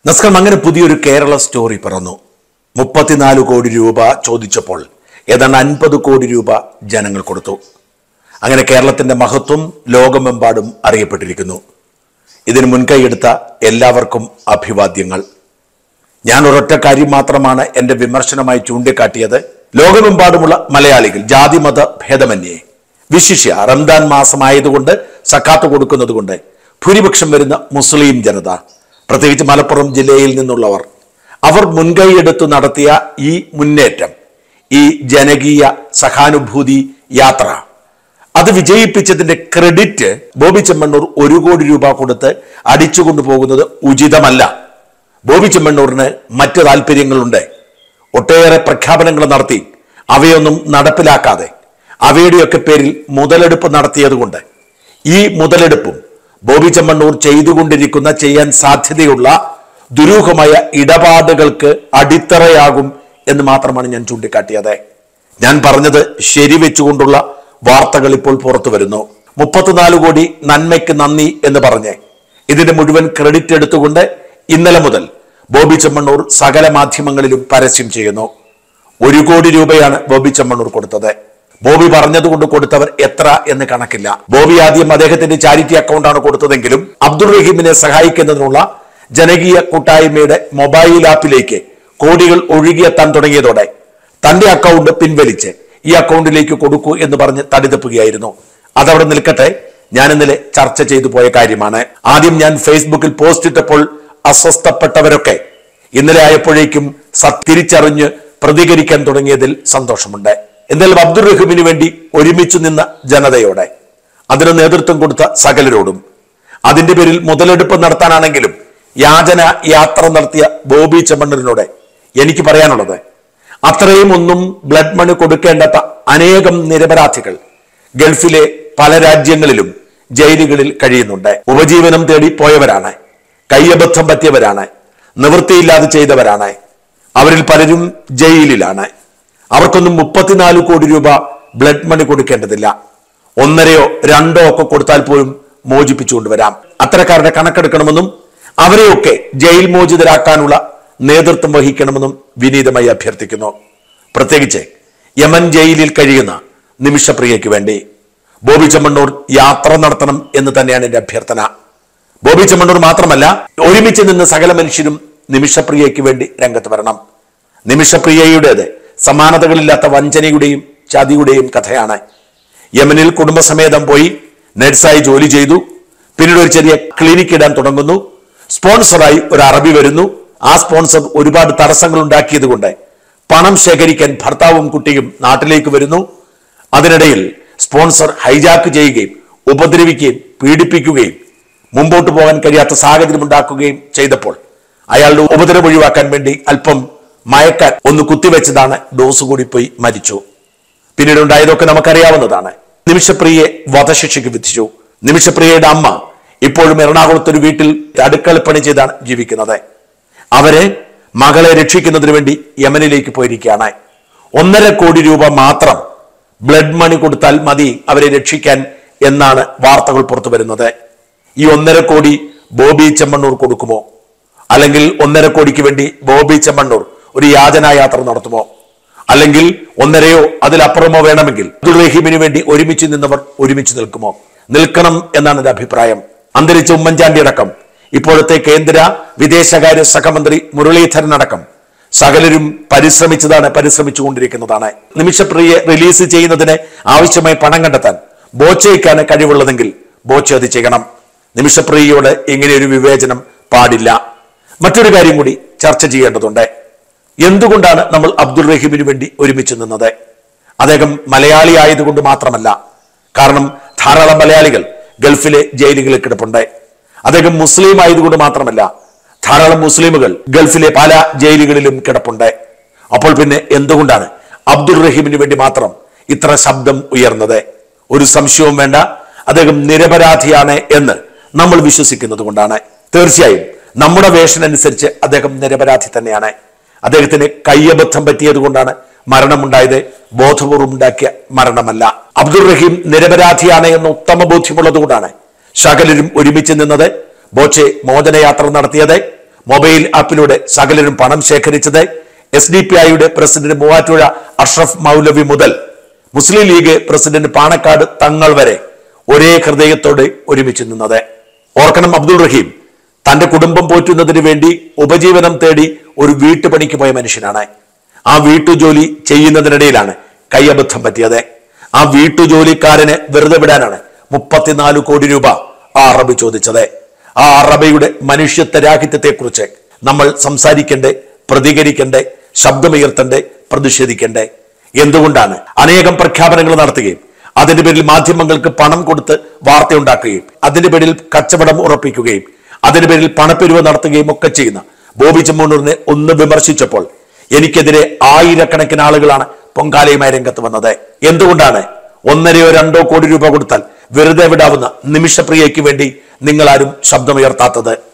നസ്കം അങ്ങനെ പുതിയൊരു കേരള സ്റ്റോറി പിറന്നു. 34 കോടി രൂപ ചോദിച്ചപ്പോൾ ഏതാണ്ട് 50 കോടി രൂപ ജനങ്ങൾ കൊടുത്തു. അങ്ങനെ കേരളത്തിന്റെ മഹത്വം ലോകമെമ്പാടും അറിയപ്പെട്ടിരിക്കുന്നു. ഇതിന് മുൻകൈയെടുത്ത എല്ലാവർക്കും അഭിവാദ്യങ്ങൾ. ഞാൻ ഒരൊറ്റ കാര്യം മാത്രമാണ് എൻ്റെ വിമർശനമായി ചൂണ്ടിക്കാട്ടിയത്. ലോകമെമ്പാടുമുള്ള മലയാളികൾ ജാതിമത ഭേദമന്യേ, വിശിഷ്യ റംദാൻ മാസമായതുകൊണ്ട് സക്കാത്ത് കൊടുക്കുന്നത് കൊണ്ട് ഭൂരിപക്ഷം വരുന്ന മുസ്ലിം ജനത, പ്രത്യേകിച്ച് മലപ്പുറം ജില്ലയിൽ നിന്നുള്ളവർ, അവർ മുൻകൈയെടുത്ത് നടത്തിയ ഈ മുന്നേറ്റം, ഈ ജനകീയ സഹാനുഭൂതി യാത്ര, അത് വിജയിപ്പിച്ചതിന്റെ ക്രെഡിറ്റ് ബോബി ചെമ്മണ്ണൂർ 1 കോടി രൂപ കൊടുത്ത് അടിച്ചുകൊണ്ടുപോകുന്നത് ഉചിതമല്ല. ബോബി ചെമ്മണ്ണൂരിന് മറ്റ് താല്പര്യങ്ങളുണ്ട്. ഒട്ടേറെ പ്രഖ്യാപനങ്ങൾ നടത്തി അവയൊന്നും നടപ്പിലാക്കാതെ അവയുടെയൊക്കെ പേരിൽ മുതലെടുപ്പ് നടത്തിയതുകൊണ്ട് ഈ മുതലെടുപ്പും ബോബി ചെമ്മണ്ണൂർ ചെയ്തുകൊണ്ടിരിക്കുന്ന, ചെയ്യാൻ സാധ്യതയുള്ള ദുരൂഹമായ ഇടപാടുകൾക്ക് അടിത്തറയാകും എന്ന് മാത്രമാണ് ഞാൻ ചൂണ്ടിക്കാട്ടിയത്. ഞാൻ പറഞ്ഞത് ശരിവെച്ചുകൊണ്ടുള്ള വാർത്തകൾ ഇപ്പോൾ പുറത്തു വരുന്നു. 34 കോടി നന്മയ്ക്ക് നന്ദി എന്ന് പറഞ്ഞ് ഇതിന്റെ മുഴുവൻ ക്രെഡിറ്റ് എടുത്തുകൊണ്ട് ഇന്നലെ മുതൽ ബോബി ചെമ്മണ്ണൂർ സകല മാധ്യമങ്ങളിലും പരസ്യം ചെയ്യുന്നു. 1 കോടി രൂപയാണ് ബോബി ചെമ്മണ്ണൂർ കൊടുത്തത്. ബോബി പറഞ്ഞതുകൊണ്ട് കൊടുത്തവർ എത്ര എന്ന് കണക്കില്ല. ബോബി ആദ്യം അദ്ദേഹത്തിന്റെ ചാരിറ്റി അക്കൗണ്ടാണ് കൊടുത്തതെങ്കിലും അബ്ദുൾ റഹീമിനെ സഹായിക്കുന്നതിനുള്ള ജനകീയ കൂട്ടായ്മയുടെ മൊബൈൽ ആപ്പിലേക്ക് കോടികൾ ഒഴുകിയെത്താൻ തുടങ്ങിയതോടെ തന്റെ അക്കൗണ്ട് പിൻവലിച്ച് ഈ അക്കൗണ്ടിലേക്ക് കൊടുക്കൂ എന്ന് പറഞ്ഞ് തടിതപ്പുകയായിരുന്നു. അതവിടെ നിൽക്കട്ടെ, ഞാൻ ഇന്നലെ ചർച്ച ചെയ്തു പോയ കാര്യമാണ്. ആദ്യം ഞാൻ ഫേസ്ബുക്കിൽ പോസ്റ്റ് ഇട്ടപ്പോൾ അസ്വസ്ഥപ്പെട്ടവരൊക്കെ ഇന്നലെ ആയപ്പോഴേക്കും തിരിച്ചറിഞ്ഞ് പ്രതികരിക്കാൻ തുടങ്ങിയതിൽ സന്തോഷമുണ്ട്. എന്തായാലും അബ്ദുൾ റഹീമിന് വേണ്ടി ഒരുമിച്ച് നിന്ന ജനതയോടെ, അതിന് നേതൃത്വം കൊടുത്ത സകലരോടും, അതിന്റെ പേരിൽ മുതലെടുപ്പ് നടത്താനാണെങ്കിലും യാചന യാത്ര നടത്തിയ ബോബി ചെമ്മണ്ണൂരിനോട് എനിക്ക് പറയാനുള്ളത്, അത്രയും ഒന്നും ബ്ലഡ് മണി കൊടുക്കേണ്ടാത്ത അനേകം നിരപരാധികൾ ഗൾഫിലെ പല രാജ്യങ്ങളിലും ജയിലുകളിൽ കഴിയുന്നുണ്ട്. ഉപജീവനം തേടി പോയവരാണ്, കയ്യബദ്ധം പറ്റിയവരാണ്, നിവൃത്തിയില്ലാതെ ചെയ്തവരാണ്. അവരിൽ പലരും ജയിലിലാണ്. അവർക്കൊന്നും 34 കോടി രൂപ ബ്ലഡ് മണി കൊടുക്കേണ്ടതില്ല. 1.5 2 ഒക്കെ കൊടുത്താൽ പോലും മോചിപ്പിച്ചുകൊണ്ടുവരാം. അത്തരക്കാരുടെ കണക്കെടുക്കണമെന്നും അവരെയൊക്കെ ജയിൽ മോചിതരാക്കാനുള്ള നേതൃത്വം വഹിക്കണമെന്നും വിനീതമായി അഭ്യർത്ഥിക്കുന്നു. പ്രത്യേകിച്ച് യമൻ ജയിലിൽ കഴിയുന്ന നിമിഷപ്രിയയ്ക്ക് വേണ്ടി ബോബി ചെമ്മണ്ണൂർ യാത്ര നടത്തണം എന്ന് തന്നെയാണ് എൻ്റെ അഭ്യർത്ഥന. ബോബി ചെമ്മണ്ണൂർ മാത്രമല്ല, ഒരുമിച്ച് നിന്ന് സകല മനുഷ്യരും നിമിഷപ്രിയയ്ക്ക് വേണ്ടി രംഗത്ത് വരണം. നിമിഷപ്രിയയുടേത് സമാനതകളില്ലാത്ത വഞ്ചനയുടെയും ചതിയുടെയും കഥയാണ്. യമനിൽ കുടുംബസമേതം പോയി നഴ്സായി ജോലി ചെയ്തു. പിന്നീട് ഒരു ചെറിയ ക്ലിനിക്ക് ഇടാൻ തുടങ്ങുന്നു. സ്പോൺസറായി ഒരു അറബി വരുന്നു. ആ സ്പോൺസർ ഒരുപാട് തടസ്സങ്ങൾ ഉണ്ടാക്കിയത് കൊണ്ട് പണം ശേഖരിക്കാൻ ഭർത്താവും കുട്ടിയും നാട്ടിലേക്ക് വരുന്നു. അതിനിടയിൽ സ്പോൺസർ ഹൈജാക്ക് ചെയ്യുകയും ഉപദ്രവിക്കുകയും പീഡിപ്പിക്കുകയും മുമ്പോട്ട് പോകാൻ കഴിയാത്ത സാഹചര്യം ഉണ്ടാക്കുകയും ചെയ്തപ്പോൾ അയാളുടെ ഉപദ്രവം ഒഴിവാക്കാൻ വേണ്ടി അല്പം മയക്കാൻ ഒന്ന് കുത്തിവെച്ചതാണ്. ഡോസ് കൂടി പോയി മരിച്ചു. പിന്നീട് ഉണ്ടായതൊക്കെ നമുക്കറിയാവുന്നതാണ്. നിമിഷപ്രിയയെ വധശിക്ഷയ്ക്ക് വിധിച്ചു. നിമിഷപ്രിയയുടെ അമ്മ ഇപ്പോഴും എറണാകുളത്തൊരു വീട്ടിൽ അടുക്കളപ്പണി ചെയ്താണ് ജീവിക്കുന്നത്. അവരെ മകളെ രക്ഷിക്കുന്നതിന് വേണ്ടി യമനിലേക്ക് പോയിരിക്കുകയാണ്. 1.5 കോടി രൂപ മാത്രം ബ്ലഡ് മണി കൊടുത്താൽ മതി അവരെ രക്ഷിക്കാൻ എന്നാണ് വാർത്തകൾ പുറത്തു വരുന്നത്. ഈ 1.5 കോടി ബോബി ചെമ്മണ്ണൂർ കൊടുക്കുമോ? അല്ലെങ്കിൽ 1.5 കോടിക്ക് വേണ്ടി ബോബി ചെമ്മണ്ണൂർ ഒരു യാചനായാത്ര നടത്തുമോ? അല്ലെങ്കിൽ 1.5 അതിലപ്പുറമോ വേണമെങ്കിൽ അബ്ദുൾ റഹീമിന് വേണ്ടി ഒരുമിച്ച് നിന്നവർ ഒരുമിച്ച് നിൽക്കുമോ? നിൽക്കണം എന്നാണ് എൻ്റെ അഭിപ്രായം. അന്തരിച്ച ഉമ്മൻചാണ്ടി അടക്കം, ഇപ്പോഴത്തെ കേന്ദ്ര വിദേശകാര്യ സഹമന്ത്രി മുരളീധരൻ അടക്കം സകലരും പരിശ്രമിച്ചുകൊണ്ടിരിക്കുന്നതാണ്. നിമിഷപ്രിയയെ റിലീസ് ചെയ്യുന്നതിന് ആവശ്യമായ പണം കണ്ടെത്താൻ ബോച്ചയ്ക്കാണ് കഴിവുള്ളതെങ്കിൽ ബോച്ച അത് ചെയ്യണം. നിമിഷപ്രിയയോട് ഇങ്ങനെയൊരു വിവേചനം പാടില്ല. മറ്റൊരു കാര്യം കൂടി ചർച്ച ചെയ്യേണ്ടതുണ്ട്. എന്തുകൊണ്ടാണ് നമ്മൾ അബ്ദുൾ റഹീമിന് വേണ്ടി ഒരുമിച്ച് നിന്നത്? അദ്ദേഹം മലയാളി ആയതുകൊണ്ട് മാത്രമല്ല. കാരണം ധാരാളം മലയാളികൾ ഗൾഫിലെ ജയിലുകളിൽ കിടപ്പുണ്ട്. അദ്ദേഹം മുസ്ലിം ആയതുകൊണ്ട് മാത്രമല്ല, ധാരാളം മുസ്ലിമുകൾ ഗൾഫിലെ പല ജയിലുകളിലും കിടപ്പുണ്ട്. അപ്പോൾ പിന്നെ എന്തുകൊണ്ടാണ് അബ്ദുൾ റഹീമിന് വേണ്ടി മാത്രം ഇത്ര ശബ്ദം ഉയർന്നത്? ഒരു സംശയവും വേണ്ട, അദ്ദേഹം നിരപരാധിയാണ് എന്ന് നമ്മൾ വിശ്വസിക്കുന്നത് കൊണ്ടാണ്. തീർച്ചയായും നമ്മുടെ വേഷൻ അനുസരിച്ച് അദ്ദേഹം നിരപരാധി തന്നെയാണ്. അദ്ദേഹത്തിന് കയ്യബദ്ധം പറ്റിയത് കൊണ്ടാണ് മരണമുണ്ടായത്, ബോധപൂർവം ഉണ്ടാക്കിയ മരണമല്ല. അബ്ദുൾ റഹീം നിരപരാധിയാണ് എന്ന ഉത്തമ ബോധ്യമുള്ളത് കൊണ്ടാണ് സകലരും ഒരുമിച്ച് നിന്നത്. ബോച്ചെ മോചനയാത്ര നടത്തിയത്, മൊബൈൽ ആപ്പിലൂടെ സകലരും പണം ശേഖരിച്ചത് SDPIയുടെ പ്രസിഡന്റ് മൂവാറ്റുപുഴ അഷ്റഫ് മൗലവി മുതൽ മുസ്ലിം ലീഗ് പ്രസിഡന്റ് പാണക്കാട് തങ്ങൾ വരെ ഒരേ ഹൃദയത്തോടെ ഒരുമിച്ച് നിന്നത്. ഓർക്കണം, അബ്ദുൾ റഹീം തന്റെ കുടുംബം പോറ്റുന്നതിന് വേണ്ടി ഉപജീവനം തേടി ഒരു വീട്ടുപണിക്ക് പോയ മനുഷ്യനാണ്. ആ വീട്ടുജോലി ചെയ്യുന്നതിനിടയിലാണ് കൈയബദ്ധം പറ്റിയത്. ആ വീട്ടുജോലിക്കാരനെ വെറുതെ വിടാനാണ് 34 കോടി രൂപ ആ അറബി ചോദിച്ചത്. ആ അറബിയുടെ മനുഷ്യത്വ രാഹിത്യത്തെ കുറിച്ച് നമ്മൾ സംസാരിക്കണ്ടേ, പ്രതികരിക്കണ്ടേ, ശബ്ദമുയർത്തണ്ടേ, പ്രതിഷേധിക്കണ്ടേ? എന്തുകൊണ്ടാണ് അനേകം പ്രഖ്യാപനങ്ങൾ നടത്തുകയും അതിന്റെ പേരിൽ മാധ്യമങ്ങൾക്ക് പണം കൊടുത്ത് വാർത്തയുണ്ടാക്കുകയും അതിന്റെ പേരിൽ കച്ചവടം ഉറപ്പിക്കുകയും അതിന്റെ പേരിൽ പണപ്പിരിവ് നടത്തുകയും ഒക്കെ ചെയ്യുന്ന ബോബി ചെമ്മണ്ണൂരിനെ ഒന്ന് വിമർശിച്ചപ്പോൾ എനിക്കെതിരെ ആയിരക്കണക്കിന് ആളുകളാണ് പൊങ്കാലയുമായി രംഗത്ത് വന്നത്. എന്തുകൊണ്ടാണ് 1-2 കോടി രൂപ കൊടുത്താൽ വെറുതെ വിടാവുന്ന നിമിഷപ്രിയയ്ക്ക് വേണ്ടി നിങ്ങളാരും ശബ്ദമുയർത്താത്തത്?